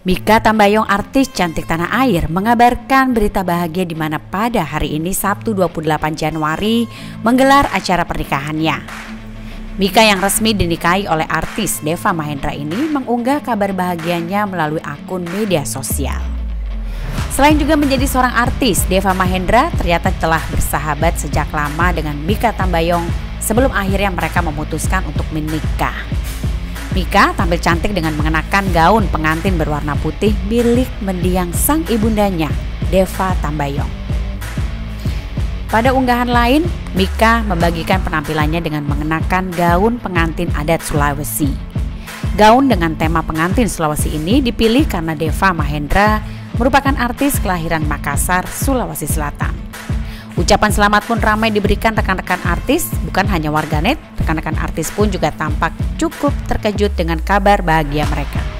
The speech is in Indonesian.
Mikha Tambayong, artis cantik tanah air, mengabarkan berita bahagia di mana pada hari ini Sabtu 28 Januari menggelar acara pernikahannya. Mikha yang resmi dinikahi oleh artis Deva Mahendra ini mengunggah kabar bahagianya melalui akun media sosial. Selain juga menjadi seorang artis, Deva Mahendra ternyata telah bersahabat sejak lama dengan Mikha Tambayong sebelum akhirnya mereka memutuskan untuk menikah. Mikha tampil cantik dengan mengenakan gaun pengantin berwarna putih milik mendiang sang ibundanya, Deva Tambayong. Pada unggahan lain, Mikha membagikan penampilannya dengan mengenakan gaun pengantin adat Sulawesi. Gaun dengan tema pengantin Sulawesi ini dipilih karena Deva Mahendra merupakan artis kelahiran Makassar, Sulawesi Selatan. Ucapan selamat pun ramai diberikan rekan-rekan artis, bukan hanya warganet, rekan-rekan artis pun juga tampak cukup terkejut dengan kabar bahagia mereka.